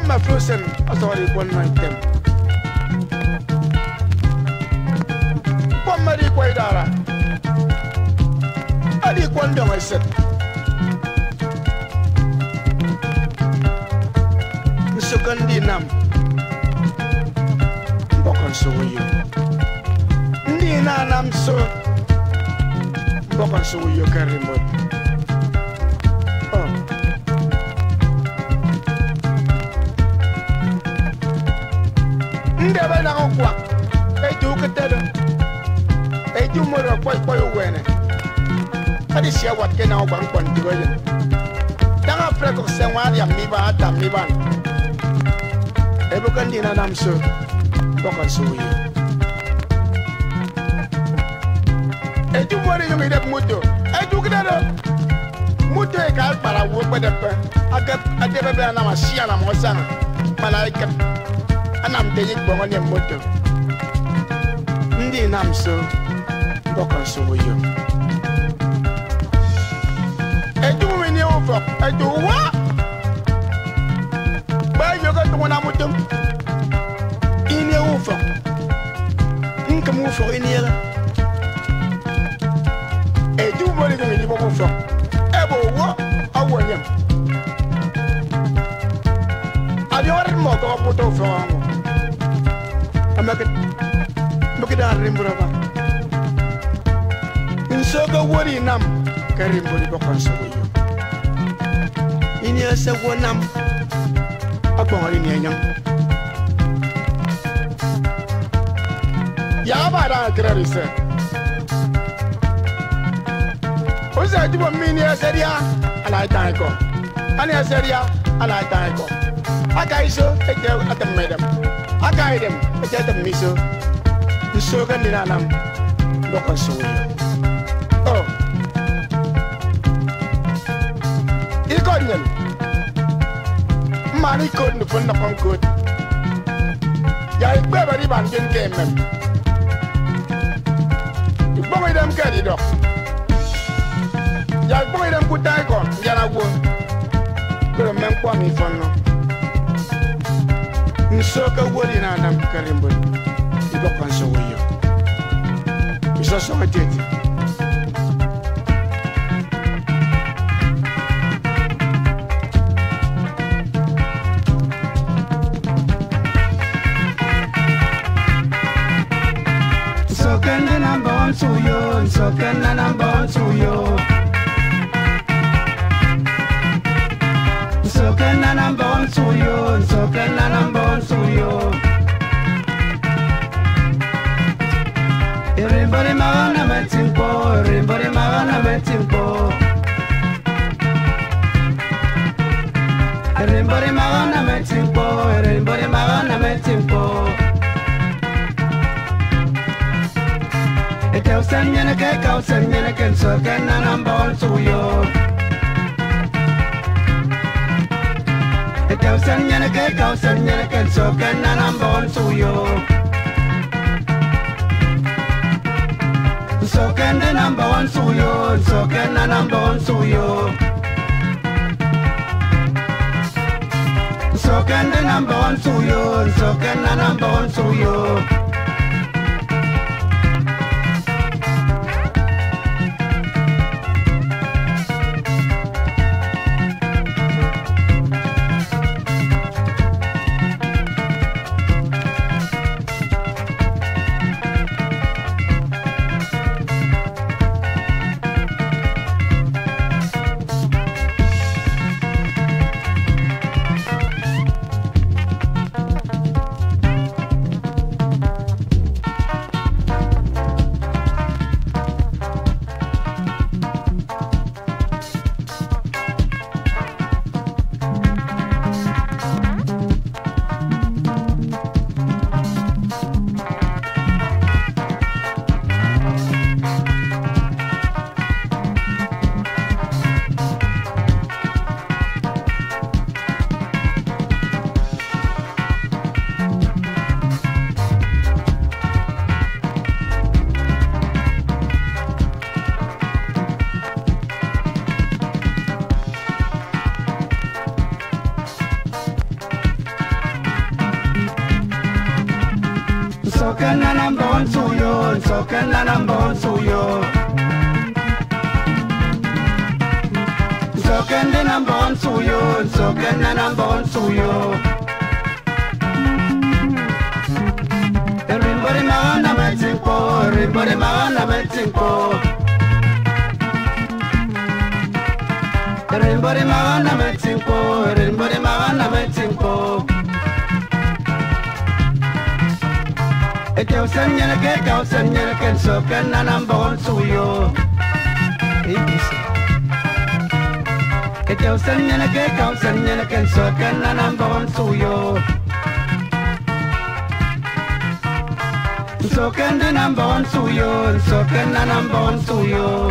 ma flosen asori kon na tem kom mari ko idara adi kon do ngeset sukan dinam bokon suyo ndina nam so bokon suyo karimot ndebe na kwa eju ketedo eju moro kwa wene adi sia wat ke na ogban kon digoyen danga freko senwali amiba ata miban ebukan dina namso bokan suyo eju mori ngi def muto eju ketedo muto e kal para wo kwa depe aga adebe be na masia na mosana malaika anam teyik bongo ne moto ndi namso bokon suyo eju mi ni ofo eju wa ba yo ga to na moto ini ofo inka mu ofo ini ya eju mo ni mi ni bo ofo ebo wo awo nyam abi war mo ko poto ofo amo Makin dah rimbun apa? Insoga wari nam karimbun di bawah sogoyo. Ini asa nam, apa hari ini yang? Ya apa dah kerja? Osa cuma mini asa dia, alai taiko. Ani asa dia, alai taiko. Akai so, ekor atam medam. Akai dem, ekor miso. So kan dina nam bokon suyo oh ikonyen mani kon no pon kon kod ya igbe bari bangen kemem igbo mi dem kedi do ya igbo mi dem kutai kon ya na wo ko men kwa mi fonno so ka wori na nam karimbo bokon suyo iso so ateti so can the number one suyo so can the number one suyo so can the number one suyo so can the number one suyo Everybody magana metimpo, everybody magana metimpo. Everybody magana metimpo, everybody magana metimpo. Ete usanyene ke ka usanyene ke so ke na number one suyo. Ete usanyene ke ka usanyene ke so ke na number one suyo. So can the number one suyo, so can the number one suyo. So can the number one suyo, so can the number one suyo. Soken na number one suyo, soken na number one suyo. Soken the number one suyo, soken na number one suyo. Everybody mawana metinko, everybody mawana metinko. Everybody mawana metinko, everybody mawana metinko. Kausan nyana ke soken na number one suyo. Kausan nyana ke soken na number one suyo. Soken the number one suyo, soken na number one suyo.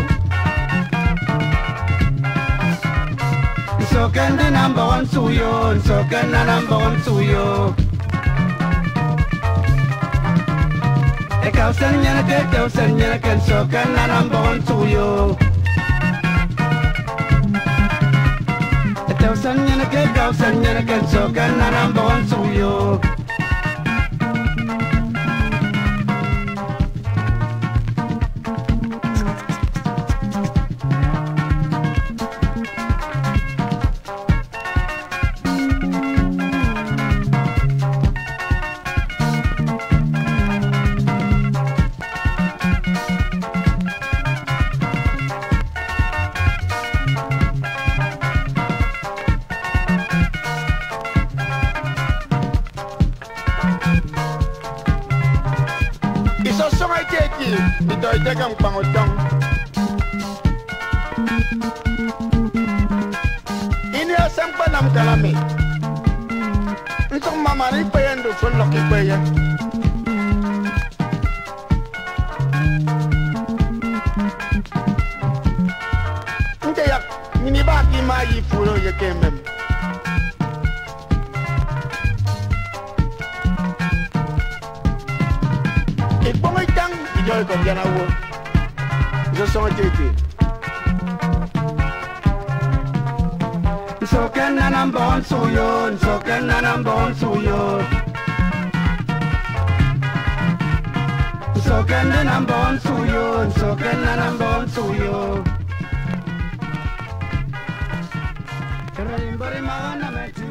Soken the number one suyo, soken na number one suyo. Kausan nyana ke soken na number one suyo. Kausan nyana ke soken na number one suyo. Ito kang pangutong. Ini asang panam kalami. Itong mamani pa yan doon laki pa yan. Hindi yak minibaki mayi pulo ya kemem. Joy kom jana wo zo so tete soken na number one suyo soken na number one suyo soken na number one suyo soken na number one suyo Kera imbari maana meti